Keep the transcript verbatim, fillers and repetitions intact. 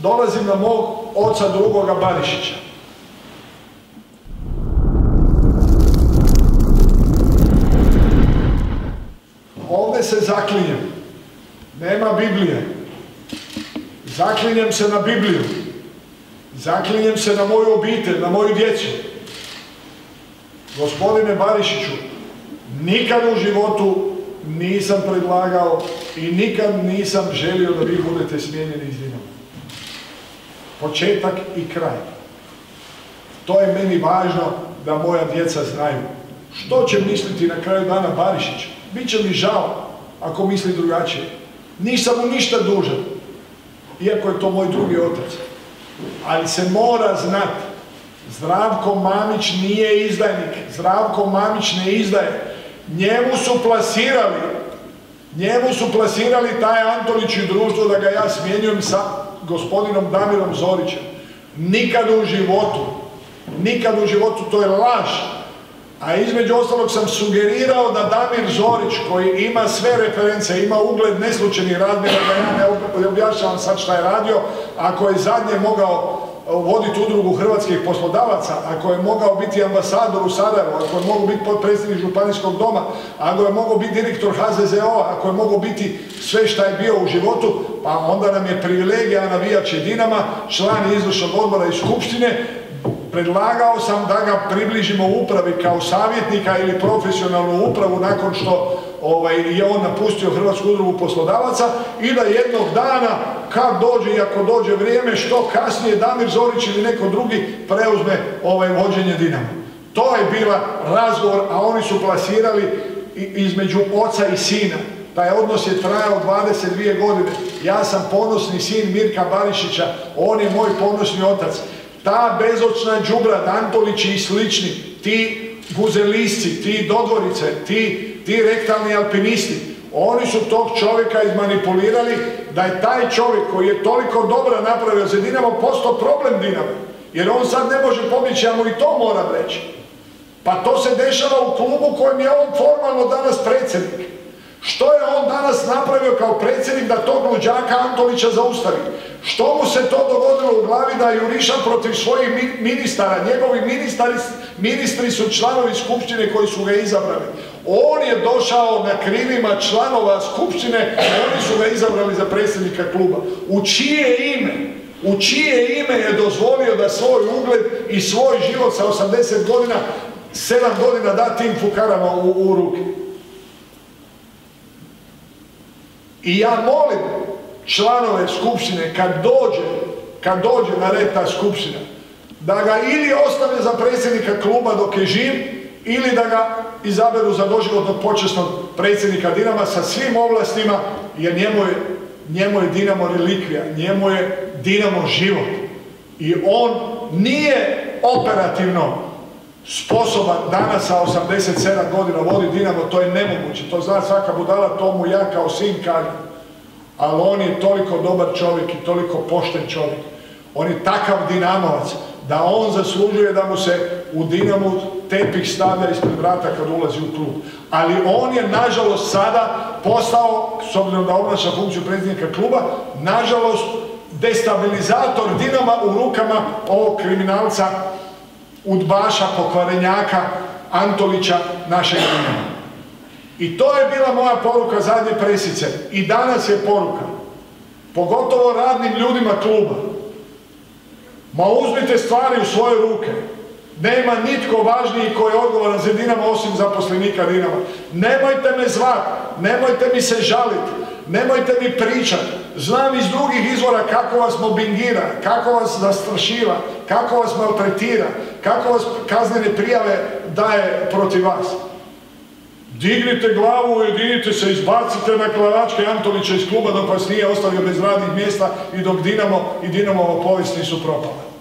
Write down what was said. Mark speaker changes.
Speaker 1: dolazim na mog oca drugoga Barišića. Ovdje se zaklinjem. Nema Biblije. Zaklinjem se na Bibliju. Zaklinjem se na moju obitelj, na moju djecu. Gospodine Barišiću, nikad u životu nisam predlagao i nikad nisam želio da vi budete smijenjeni iz Dinama. Početak i kraj. To je meni važno da moja djeca znaju. Što će misliti na kraju dana Barišić? Biće mi žao ako misli drugačije. Nisam mu ništa dužan, iako je to moj drugi otac. Ali se mora znati, Zdravko Mamić nije izdajnik. Zdravko Mamić ne izdaje. Njemu su plasirali, njemu su plasirali taj Antolić i društvo da ga ja smjenjujem sa gospodinom Damirom Zorićem. Nikad u životu, nikad u životu, to je laž. A između ostalog sam sugerirao da Damir Zorić, koji ima sve reference, ima ugled neslučajni razmjera, da ja ne objašnjavam sad šta je radio, ako je zadnje mogao voditi udrugu hrvatskih poslodavaca, ako je mogao biti ambasador u Sarajevu, ako je mogao biti potpredsjednik Županijskog doma, ako je mogao biti direktor H Z Z O-a, ako je mogao biti sve šta je bio u životu, pa onda nam je privilegija navijači Dinama, član izvršnog odbora i skupštine. Predlagao sam da ga približimo upravi kao savjetnika ili profesionalnu upravu nakon što ovaj, je on napustio Hrvatsku udrugu poslodavaca i da jednog dana, kad dođe i ako dođe vrijeme, što kasnije Damir Zorić ili neko drugi preuzme ovaj, vođenje Dinama. To je bila razgovor, a oni su plasirali između oca i sina. Taj odnos je trajao dvadeset dvije godine. Ja sam ponosni sin Mirka Barišića, on je moj ponosni otac. Ta bezočna đubrad, Antolići i slični, ti guzelisci, ti Dodvorice, ti, ti rektalni alpinisti, oni su tog čovjeka izmanipulirali da je taj čovjek koji je toliko dobro napravio za Dinamo postao problem Dinamo. Jer on sad ne može pobjeći, ja mu i to moram reći. Pa to se dešava u klubu kojem je on formalno danas predsjednik. Što je on danas napravio kao predsjednik da tog luđaka Antolića zaustavi? Što mu se to dogodilo u glavi da juriša protiv svojih ministara? Njegovi ministari, ministri su članovi skupštine koji su ga izabrali. On je došao na krilima članova skupštine, oni su ga izabrali za predsjednika kluba. U čije ime? U čije ime je dozvolio da svoj ugled i svoj život sa osamdeset godina, sedam godina da tim fukarama u, u ruke? I ja molim članove skupštine, kad dođe, kad dođe na red ta skupština, da ga ili ostave za predsjednika kluba dok je živ, ili da ga izaberu za doživotnog počasnog predsjednika Dinama sa svim ovlastima, jer njemu je, njemu je Dinamo relikvija, njemu je Dinamo život. I on nije operativno sposoban danas sa osamdeset sedam godina vodi Dinamo, to je nemoguće. To zna svaka budala, to mu ja kao sin kažem. Ali on je toliko dobar čovjek i toliko pošten čovjek. On je takav dinamovac da on zaslužuje da mu se u Dinamu tepih stavlja ispred vrata kad ulazi u klub. Ali on je, nažalost, sada postao, s obzirom da obnaša funkciju predsjednika kluba, nažalost, destabilizator Dinama u rukama ovog kriminalca, udbaša, pokvarenjaka, Antolića, našeg Dinama. I to je bila moja poruka zadnje presice. I danas je poruka, pogotovo radnim ljudima kluba. Ma uzmite stvari u svoje ruke. Nema nitko važniji koji je odgovoran za Dinamo osim zaposlenika Dinama. Nemojte me zvati, nemojte mi se žaliti, nemojte mi pričati. Znam iz drugih izvora kako vas mobingira, kako vas zastrašiva, kako vas maltretira, kako vas kaznene prijave daje protiv vas. Dignite glavu, ujedinite se, izbacite na klavačke Antolića iz kluba dok vas nije ostavio bez radnih mjesta i dok Dinamo i Dinamovo povijest nisu propale.